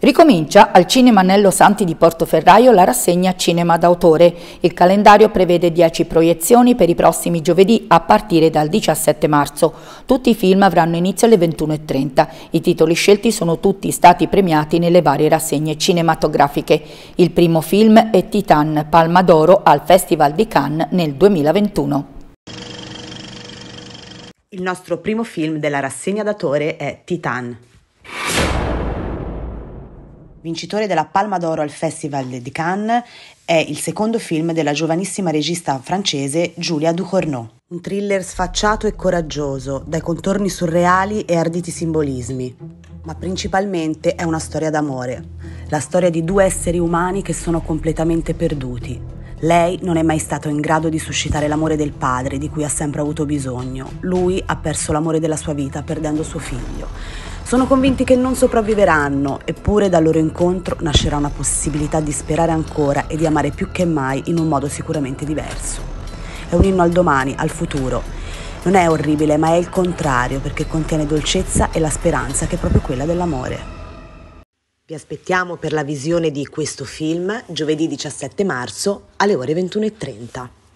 Ricomincia al Cinema Annello Santi di Portoferraio la rassegna Cinema d'autore. Il calendario prevede 10 proiezioni per i prossimi giovedì a partire dal 17 marzo. Tutti i film avranno inizio alle 21:30. I titoli scelti sono tutti stati premiati nelle varie rassegne cinematografiche. Il primo film è Titan, Palma d'Oro al Festival di Cannes nel 2021. Il nostro primo film della rassegna d'autore è Titan. Vincitore della Palma d'Oro al Festival di Cannes, è il secondo film della giovanissima regista francese Julia Ducournau. Un thriller sfacciato e coraggioso, dai contorni surreali e arditi simbolismi. Ma principalmente è una storia d'amore. La storia di due esseri umani che sono completamente perduti. Lei non è mai stato in grado di suscitare l'amore del padre di cui ha sempre avuto bisogno. Lui ha perso l'amore della sua vita perdendo suo figlio. Sono convinti che non sopravviveranno, eppure dal loro incontro nascerà una possibilità di sperare ancora e di amare più che mai in un modo sicuramente diverso. È un inno al domani, al futuro. Non è orribile, ma è il contrario, perché contiene dolcezza e la speranza, che è proprio quella dell'amore. Vi aspettiamo per la visione di questo film giovedì 17 marzo alle ore 21:30.